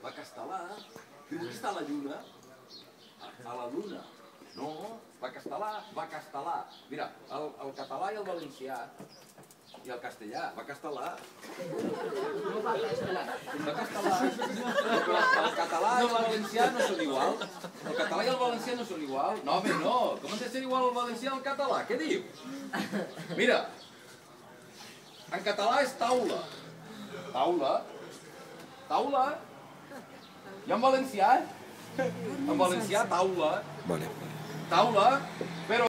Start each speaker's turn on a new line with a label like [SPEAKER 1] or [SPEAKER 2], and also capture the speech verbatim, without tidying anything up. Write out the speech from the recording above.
[SPEAKER 1] Va castelar. Diu, on està la lluna? A la lluna. No, va castelar, va castelar. Mira, el català i el valencià i el castellà, va castelar. Va castelar. El català i el valencià no són igual. El català i el valencià no són igual. No, home, no. Com ha de ser igual el valencià i el català? Què diu? Mira, en català és taula. Taula. Taula. I en valencià? En valencià, taula. Taula, però